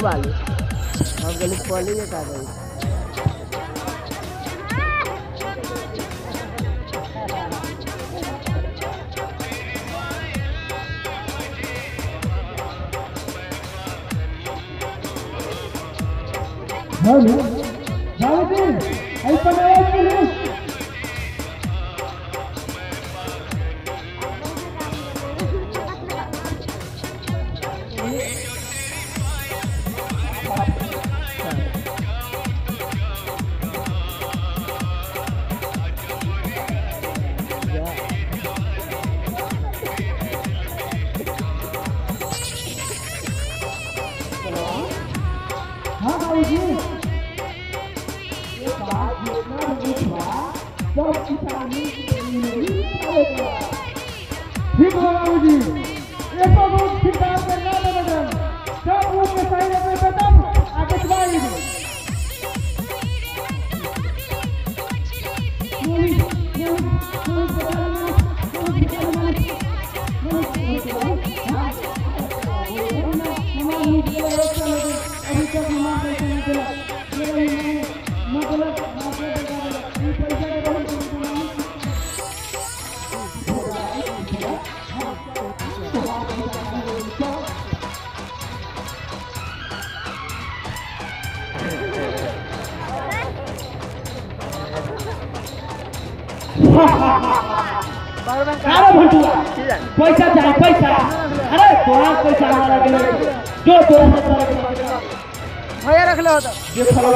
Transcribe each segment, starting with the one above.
वाली हम गली पॉली के का गई हेलो जाओ आई पनाया के लिए हाँ भाई जी ये बात योजना नहीं सब किसानी ठीक है बाबू जी ये तो बहुत ठिकाना करना पड़ेगा सब वो के सही में तब आगे बढ़ाएंगे अभी तक मां पैसा नहीं दिला मेरा मतलब पैसा चाहिए पैसा अरे तोरा पैसा हमारा जो तोरा भैया रख लो होता देखो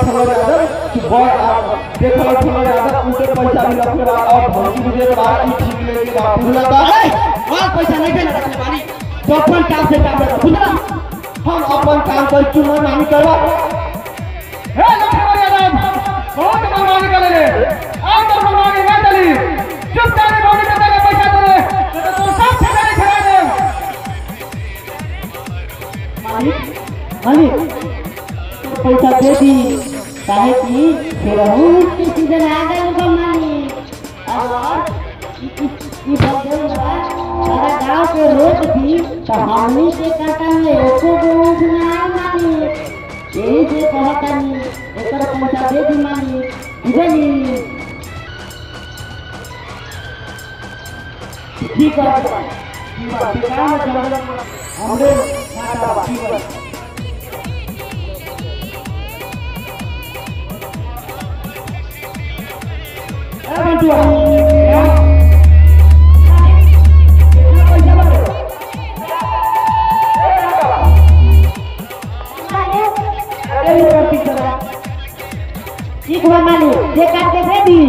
उनके पैसा भी रखने वाला और भौजी भी दे रहा है ठीक लेके बाप भूला अरे और पैसा नहीं देना रखने वाली तो अपन काम से काम रखो सुना हम अपन काम कर चुनाव नहीं करवा हे लक्ष्मण यादव बहुत मनमानी कर ले आप तो मनमानी ना चली चुप कर भौजी के देगा पैसा दे तो सब ठेकेदारी खड़ा दे मालिक पैसा दे दी काहे की फिर हम के सीजन आ गए को मानी और ई बदल सारा गांव के रोज भी तो हमनी से काटा में एको गो सुना मानी यही से कहता नहीं एकर पैसा दे दी मानी इधनी ठीक है दुकान में हमरे काटा बाकी है ठीक है मानी ये काट के दे दी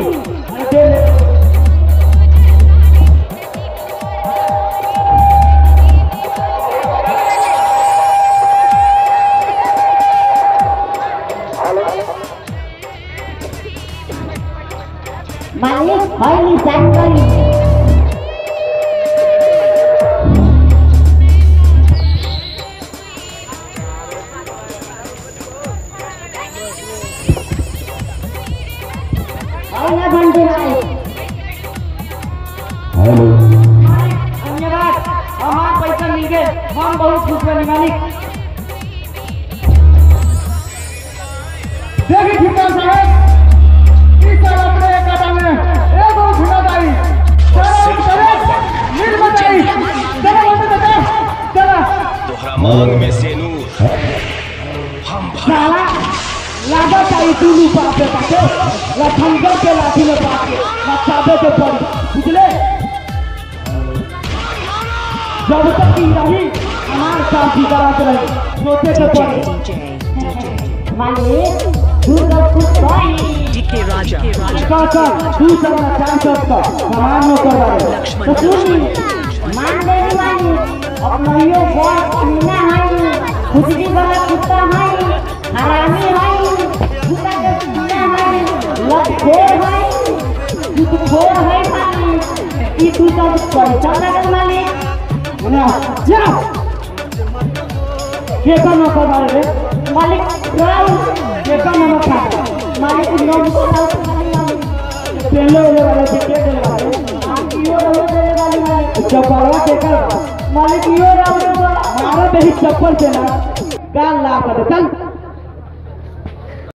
मालिक भाई निशान करी ना बंदे भाई हेलो धन्यवाद हमारा पैसा मिल गए हम बहुत खुश बने मालिक देखिए ठिकाना साहब अपने काटा में एक और जिम्मेदारी चला तोहरा मांग में से नूर हम साला लागा चाहिए तू पापे पाके लखनगर के लाठी में पाके लखाबे के पड़ी बुझले जब तक की रही हमारे साथ ही कराते रहे सोचे के पड़ी मालिक दुर्गा कुछ भाई DK Raja काका तू सब काम करता सामान में कर रहा है तो तू मान दे वाली अब नहियो बहुत मीना है खुजली वाला कुत्ता है हरामी है कुत्ता के कुत्ता है लखोर है तू खोर है मालिक ई तू सब पैसा लगल मालिक ना जा के काम कर रहा है मालिक राव के काम खा मालिक लोग पहले वाले टिकट दे वाले यो दे वाले चप्पल के कर मालिक यो राव मारा बेही चप्पल से ना गाल ला कर चल